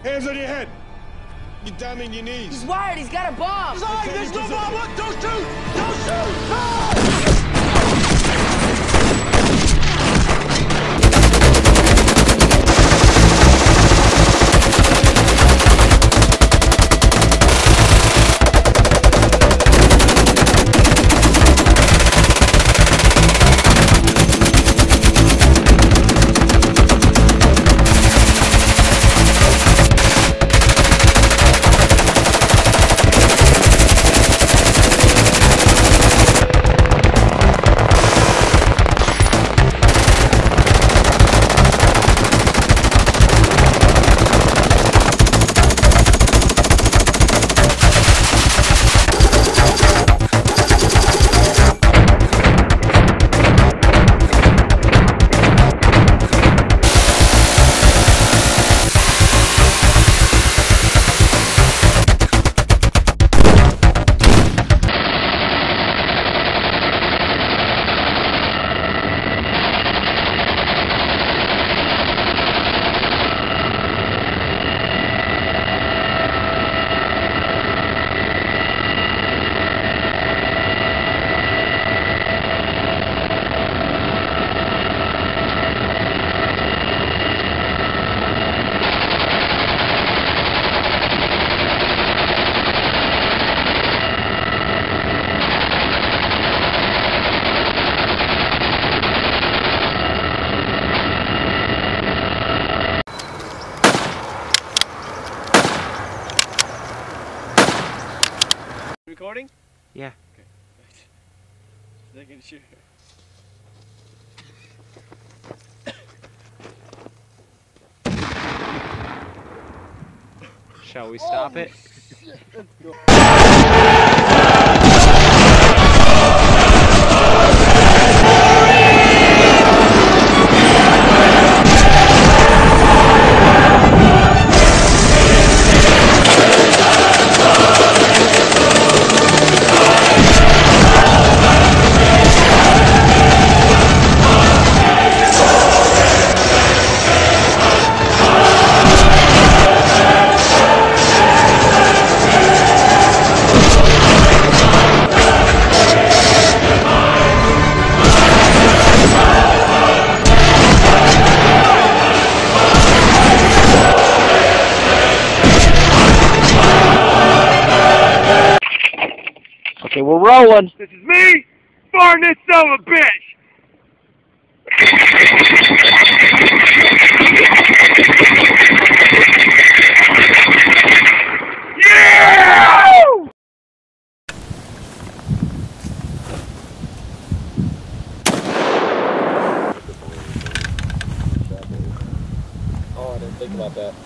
Hands on your head. Get down on your knees. He's wired. He's got a bomb. Sorry, there's no bomb. What? Don't shoot! Don't shoot! No! Recording? Yeah. Okay. Making sure. Shall we stop it? Shit, let's go. Okay, we're rolling. This is me, farting this son of a bitch! Yeah! Oh, I didn't think about that.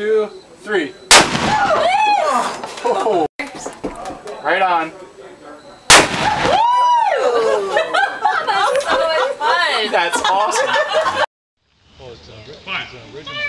2, 3. Oh. Right on. That's so much fun. That's awesome. Oh, it's an original.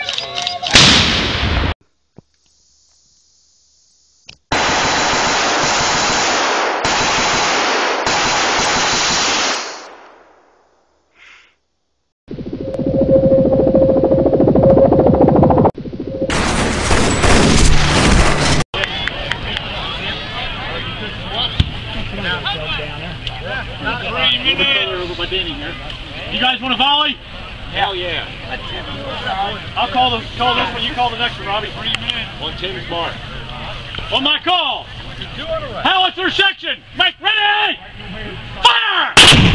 You guys want to volley? Hell yeah. I'll call this one. You call the next one, Robbie. 110 is mark. On my call. Howitzer section. Make ready. Fire!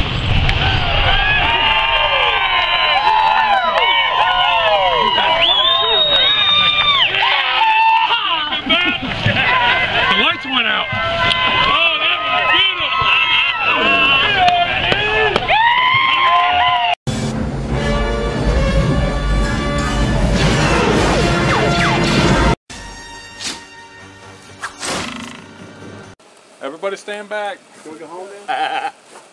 The lights went out. Oh, that was beautiful. Everybody stand back. Can we go home now?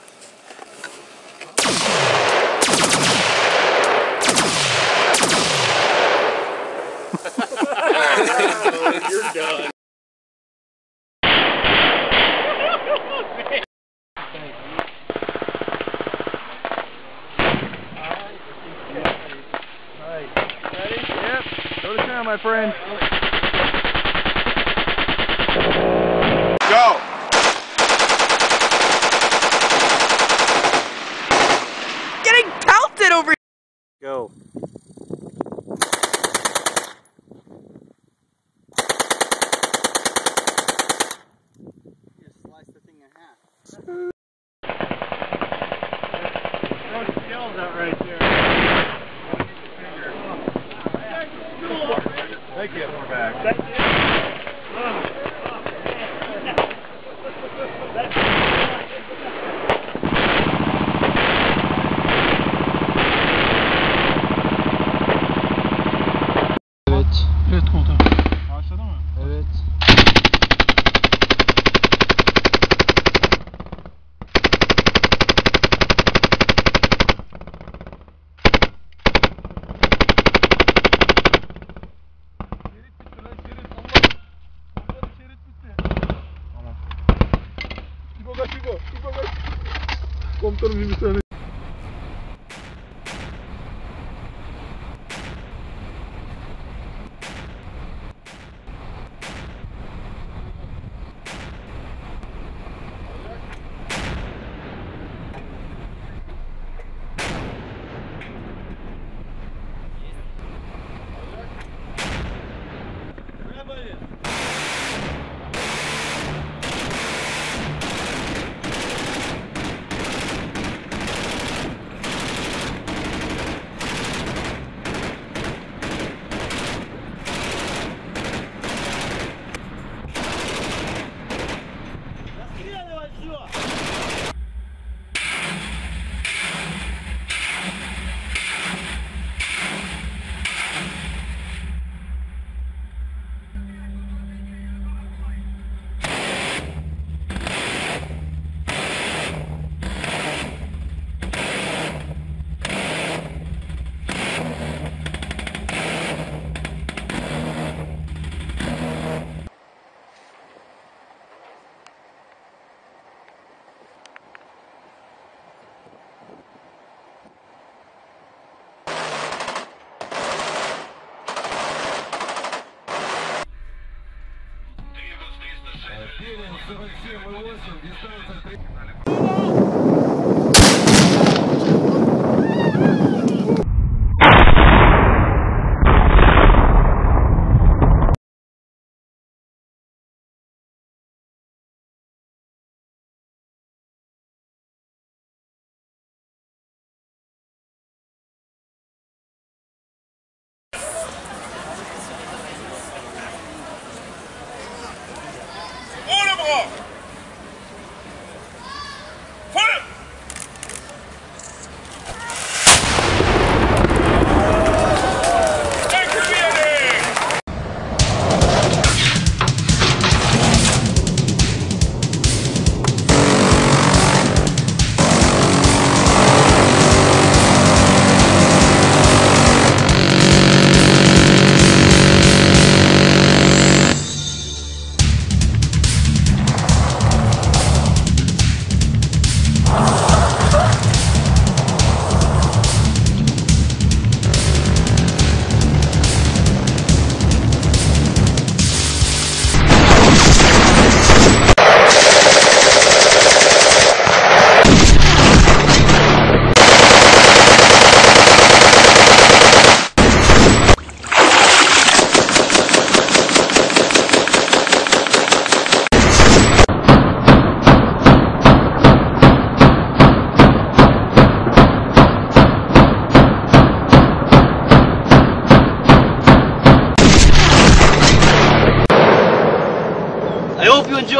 You're done. Ready? Yep. Go to town, my friend. Go! Getting pelted over. Go. Just slice the thing in half. Throw some shells out right there. Thank you. We're back. Evet komutanım. Başladı mı? Evet. Komutanım bir saniye.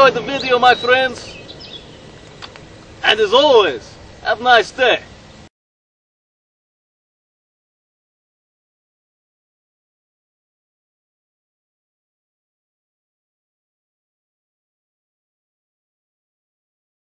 enjoyed the video, my friends. And as always, have a nice day.